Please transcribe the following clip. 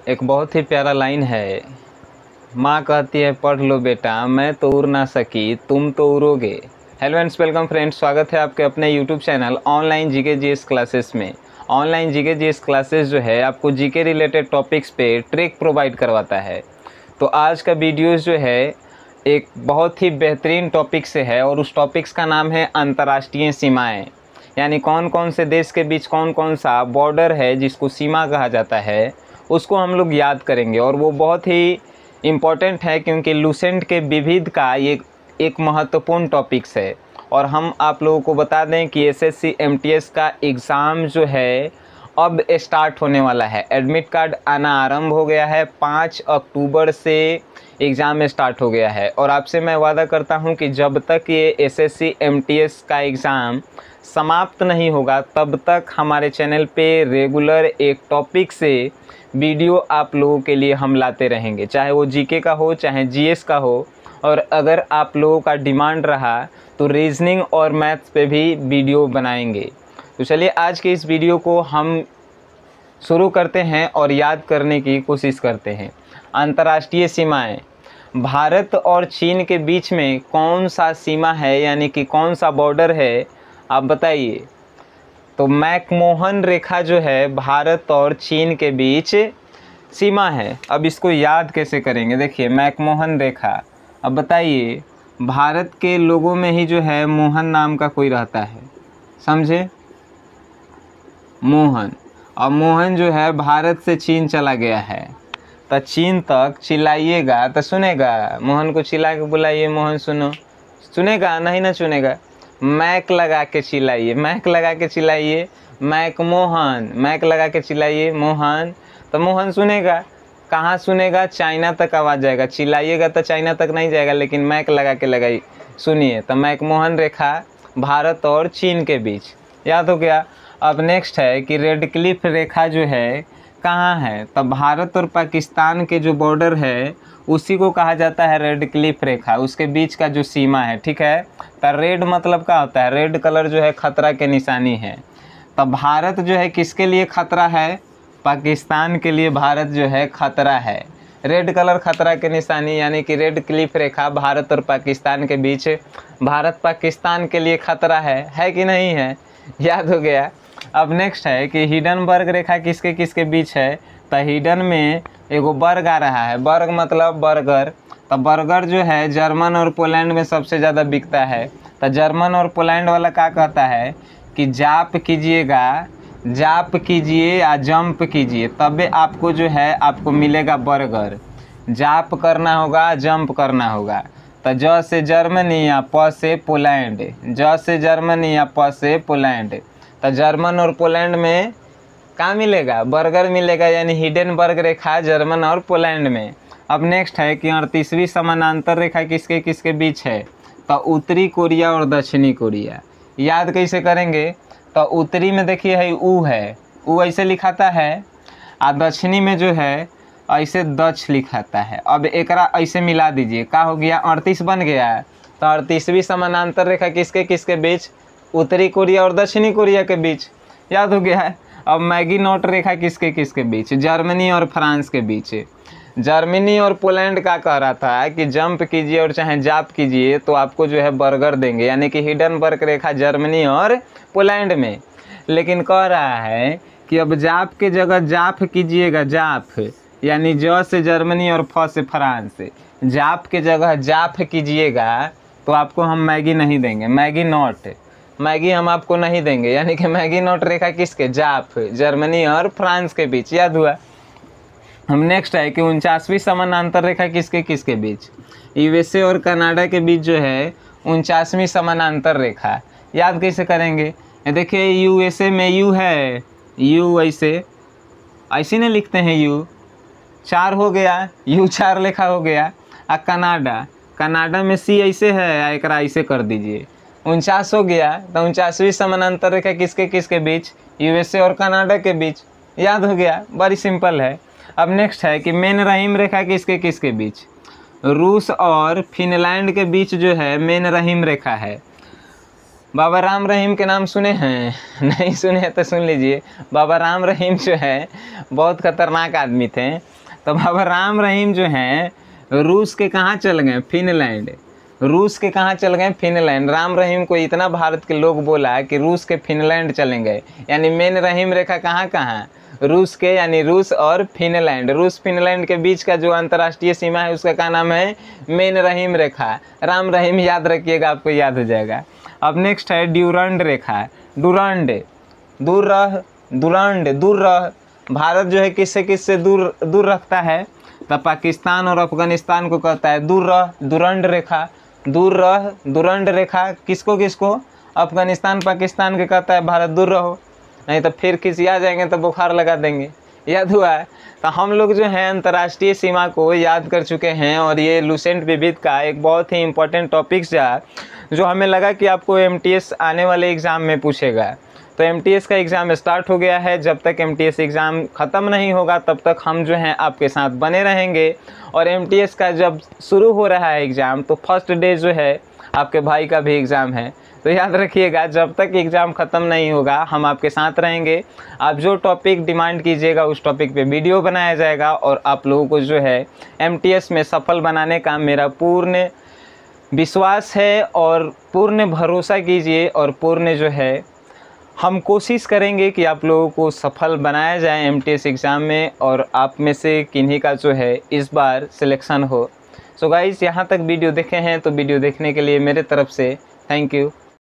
एक बहुत ही प्यारा लाइन है। माँ कहती है पढ़ लो बेटा, मैं तो उड़ ना सकी तुम तो उड़ोगे। हेलो फ्रेंड्स, वेलकम फ्रेंड्स, स्वागत है आपके अपने YouTube channel online GK GS classes में। ऑनलाइन जीके जीएस क्लासेस जो है आपको जीके रिलेटेड टॉपिक्स पे ट्रिक प्रोवाइड करवाता है। तो आज का वीडियोस जो है एक बहुत ही बेहतरीन टॉपिक से है और उस टॉपिक्स का नाम है अंतर्राष्ट्रीय सीमाएं। यानी कौन कौन से देश के बीच कौन कौन सा बॉर्डर है जिसको सीमा कहा जाता है, उसको हम लोग याद करेंगे। और वो बहुत ही इम्पॉर्टेंट है क्योंकि लूसेंट के विविध का ये एक महत्वपूर्ण टॉपिक्स है। और हम आप लोगों को बता दें कि एसएससी एमटीएस का एग्ज़ाम जो है अब स्टार्ट होने वाला है। एडमिट कार्ड आना आरंभ हो गया है, 5 अक्टूबर से एग्ज़ाम स्टार्ट हो गया है। और आपसे मैं वादा करता हूं कि जब तक ये एसएससी एमटीएस का एग्ज़ाम समाप्त नहीं होगा तब तक हमारे चैनल पे रेगुलर एक टॉपिक से वीडियो आप लोगों के लिए हम लाते रहेंगे, चाहे वो जीके का हो चाहे जीएस का हो। और अगर आप लोगों का डिमांड रहा तो रीजनिंग और मैथ्स पे भी वीडियो बनाएंगे। तो चलिए आज के इस वीडियो को हम शुरू करते हैं और याद करने की कोशिश करते हैं। अंतर्राष्ट्रीय सीमाएं, भारत और चीन के बीच में कौन सा सीमा है, यानी कि कौन सा बॉर्डर है, आप बताइए। तो मैकमोहन रेखा जो है भारत और चीन के बीच सीमा है। अब इसको याद कैसे करेंगे, देखिए मैकमोहन रेखा। अब बताइए, भारत के लोगों में ही जो है मोहन नाम का कोई रहता है, समझे, मोहन। और मोहन जो है भारत से चीन चला गया है, तो चीन तक चिल्लाइएगा तो सुनेगा। मोहन को चिल्ला के बुलाइए, मोहन सुनो, सुनेगा नहीं ना सुनेगा। मैक लगा के चिल्लाइए, मैक लगा के चिल्लाइए, मैक मोहन, मैक लगा के चिल्लाइए मोहन, तो मोहन सुनेगा। कहाँ सुनेगा, चाइना तक आवाज़ जाएगा। चिल्लाइएगा तो चाइना तक नहीं जाएगा, लेकिन मैक लगा के लगाई सुनिए। तो मैकमोहन रेखा भारत और चीन के बीच, याद हो गया। अब नेक्स्ट है कि रेड क्लिफ रेखा जो है कहाँ है, तो भारत और पाकिस्तान के जो बॉर्डर है उसी को कहा जाता है रेड क्लिफ रेखा, उसके बीच का जो सीमा है, ठीक है। तो रेड मतलब क्या होता है, रेड कलर जो है खतरा के निशानी है। तो भारत जो है किसके लिए खतरा है, पाकिस्तान के लिए भारत जो है खतरा है। रेड कलर खतरा के निशानी, यानी कि रेड क्लिफ रेखा भारत और पाकिस्तान के बीच, भारत पाकिस्तान के लिए खतरा है कि नहीं है, याद हो गया। अब नेक्स्ट है कि हिडनबर्ग रेखा किसके किसके बीच है, तो हिडन में एगो बर्ग आ रहा है, बर्ग मतलब बर्गर। तो बर्गर जो है जर्मन और पोलैंड में सबसे ज़्यादा बिकता है। तो जर्मन और पोलैंड वाला क्या कहता है कि जाप कीजिएगा, जाप कीजिए या जंप कीजिए, तबे आपको जो है आपको मिलेगा बर्गर। जाप करना होगा, जंप करना होगा। तो ज से जर्मनी या प से पोलैंड, ज से जर्मनी या प से पोलैंड। तो जर्मन और पोलैंड में कहाँ मिलेगा, बर्गर मिलेगा, यानी हिडनबर्ग रेखा जर्मन और पोलैंड में। अब नेक्स्ट है कि 38वीं समानांतर रेखा किसके किसके बीच है, तो उत्तरी कोरिया और दक्षिणी कोरिया। याद कैसे करेंगे, तो उत्तरी में देखिए है ऊ है, ऊ ऐसे लिखाता है, और दक्षिणी में जो है ऐसे दक्ष लिखाता है। अब एकरा ऐसे मिला दीजिए, क्या हो गया, 38 बन गया। तो 38वीं समानांतर रेखा किसके किसके बीच, उत्तरी कोरिया और दक्षिणी कोरिया के बीच, याद हो गया है। अब मैगी नोट रेखा किसके किसके बीच, जर्मनी और फ्रांस के बीच। जर्मनी और पोलैंड का कह रहा था कि जंप कीजिए और चाहे जाप कीजिए तो आपको जो है बर्गर देंगे, यानी कि हिडनबर्ग रेखा जर्मनी और पोलैंड में। लेकिन कह रहा है कि अब जाप के जगह जाप कीजिएगा, जाप यानी ज से जर्मनी और फ से फ्रांस, जाप के जगह जाप कीजिएगा तो आपको हम मैगी नहीं देंगे, मैगी नोट, मैगी हम आपको नहीं देंगे। यानी कि मैगी नोट रेखा किसके, जाप जर्मनी और फ्रांस के बीच, याद हुआ। हम नेक्स्ट है कि 49वीं समानांतर रेखा किसके किसके बीच, यूएसए और कनाडा के बीच जो है 49वीं समानांतर रेखा। याद कैसे करेंगे, देखिए यूएसए में यू है, यू ऐसे ऐसे नहीं लिखते हैं, यू 4 हो गया, यू 4 लेखा हो गया। और कनाडा, कनाडा में सी ऐसे है, एक ऐसे कर दीजिए, 49 हो गया। तो 49वीं समानांतर रेखा किसके किसके बीच, यूएसए और कनाडा के बीच, याद हो गया, बड़ी सिंपल है। अब नेक्स्ट है कि मेन रहीम रेखा किसके किसके बीच, रूस और फिनलैंड के बीच जो है मेन रहीम रेखा है। बाबा राम रहीम के नाम सुने हैं, नहीं सुने तो सुन लीजिए। बाबा राम रहीम जो है बहुत खतरनाक आदमी थे। तो बाबा राम रहीम जो हैं रूस के कहाँ चल गए? फिनलैंड। रूस के कहाँ चल गए? फिनलैंड। राम रहीम को इतना भारत के लोग बोला कि रूस के फिनलैंड चले गए, यानी मेन रहीम रेखा कहाँ कहाँ? रूस के, यानी रूस और फिनलैंड। रूस फिनलैंड के बीच का जो अंतर्राष्ट्रीय सीमा है उसका क्या नाम है? मेन रहीम रेखा। राम रहीम याद रखिएगा, आपको याद हो जाएगा। अब नेक्स्ट है ड्यूरंड रेखा। डुरंड, दूर रह, डुरंड, दूर रह। भारत जो है किससे किससे दूर दूर रखता है? तो पाकिस्तान और अफगानिस्तान को कहता है दूर रह, डुरंड रेखा। दूर रह, डुरंड रेखा किसको किसको? अफगानिस्तान पाकिस्तान के कहता है भारत दूर रहो, नहीं तो फिर खिसिया जाएंगे तो बुखार लगा देंगे। याद हुआ है? तो हम लोग जो है अंतर्राष्ट्रीय सीमा को याद कर चुके हैं, और ये लुसेंट विविध का एक बहुत ही इम्पोर्टेंट टॉपिक जो हमें लगा कि आपको एमटीएस आने वाले एग्ज़ाम में पूछेगा। तो एमटीएस का एग्ज़ाम स्टार्ट हो गया है। जब तक एमटीएस एग्ज़ाम ख़त्म नहीं होगा तब तक हम जो हैं आपके साथ बने रहेंगे। और एमटीएस का जब शुरू हो रहा है एग्ज़ाम, तो फर्स्ट डे जो है आपके भाई का भी एग्ज़ाम है। तो याद रखिएगा, जब तक एग्ज़ाम ख़त्म नहीं होगा हम आपके साथ रहेंगे। आप जो टॉपिक डिमांड कीजिएगा उस टॉपिक पे वीडियो बनाया जाएगा, और आप लोगों को जो है एमटीएस में सफल बनाने का मेरा पूर्ण विश्वास है, और पूर्ण भरोसा कीजिए, और पूर्ण जो है हम कोशिश करेंगे कि आप लोगों को सफल बनाया जाए एमटीएस एग्ज़ाम में, और आप में से किन्हीं का जो है इस बार सिलेक्शन हो। सो गाइस, यहाँ तक वीडियो देखे हैं तो वीडियो देखने के लिए मेरे तरफ से थैंक यू।